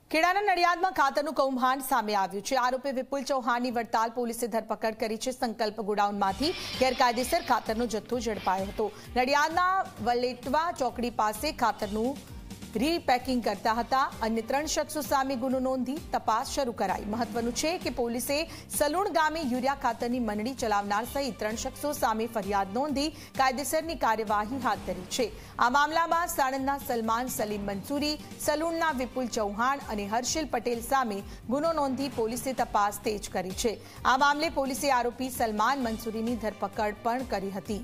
ખેડાના નડિયાદમાં ખાતરનું કૌભાંડ સામે આવ્યું છે। આરોપી વિપુલ ચૌહાણની વડતાલ પોલીસે ધરપકડ કરી છે। સંકલ્પ ગોડાઉનમાંથી ગેરકાયદેસર ખાતરનો જથ્થો ઝડપાયો હતો। નડિયાદના વલેટવા ચોકડી પાસે ખાતરનું રીપેકિંગ કરતા હતા। અન્ય 3 શખ્સો સામે ગુનો નોંધી તપાસ શરૂ કરાઈ। મહત્વનું છે કે પોલીસે સલુણ ગામે યુરિયા ખાતરની મંડળી ચલાવનાર સહિત 3 શખ્સો સામે ફરિયાદ નોંધી કાયદેસરની કાર્યવાહી હાથ ધરી છે। આ મામલામાં સાણંદના સલમાન સલીમ મંસૂરી, સલુણના વિપુલ ચૌહાણ અને હર્ષિલ પટેલ સામે ગુનો નોંધી પોલીસે તપાસ તેજ કરી છે। આ મામલે પોલીસે આરોપી સલમાન મંસૂરીની ધરપકડ પણ કરી હતી।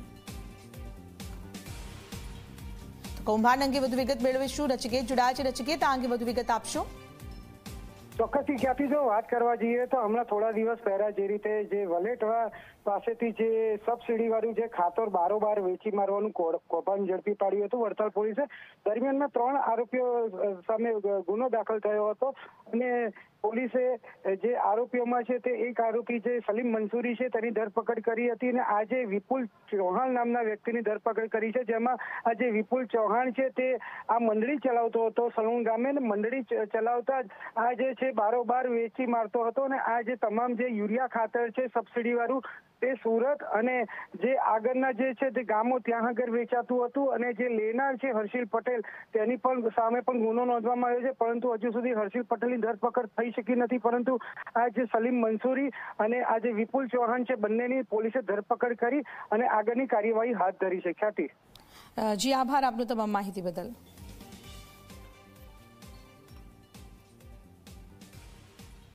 કૌભાંડ અંગે વધુ વિગત મેળવીશું। નચિકેત જોડાયા છે। નચિકેત, આ અંગે વધુ વિગત આપશો? ચોક્કસથી ક્યાંથી જો વાત કરવા જઈએ તો હમણાં થોડા દિવસ પહેલા જે રીતે જે વલેટવા પાસેથી જે સબસિડી વાળું જે ખાતર બારોબાર વેચી મારવાનું કૌભાંડ ઝડપી પાડ્યું હતું વડતાલ પોલીસે। દરમિયાનમાં 3 આરોપીઓ સામે ગુનો દાખલ થયો હતો અને પોલીસે જે આરોપીઓમાં છે તે એક આરોપી જે સલીમ મંસૂરી છે તેની ધરપકડ કરી હતી અને આજે વિપુલ ચૌહાણ નામના વ્યક્તિની ધરપકડ કરી છે, જેમાં આ જે વિપુલ ચૌહાણ છે તે આ મંડળી ચલાવતો હતો સલુણ ગામે। મંડળી ચલાવતા જ આ જે છે બારોબાર વેચી મારતો હતો અને આ જે તમામ જે યુરિયા ખાતર છે સબસિડી વાળું તે સુરત અને જે આગળના જે છે તે ગામો ત્યાં આગળ વેચાતું હતું અને જે લેનાર છે હર્ષિલ પટેલ તેની પણ સામે પણ ગુનો નોંધવામાં આવ્યો છે, પરંતુ હજુ સુધી હર્ષિલ પટેલની ધરપકડ થઈ શકી નથી। પરંતુ આ જે સલીમ મંસૂરી અને આ જે વિપુલ ચૌહાણ છે બંનેની પોલીસે ધરપકડ કરી અને આગળની કાર્યવાહી હાથ ધરી છે। ખ્યાતિ જી, આભાર આપનો તમામ માહિતી બદલ।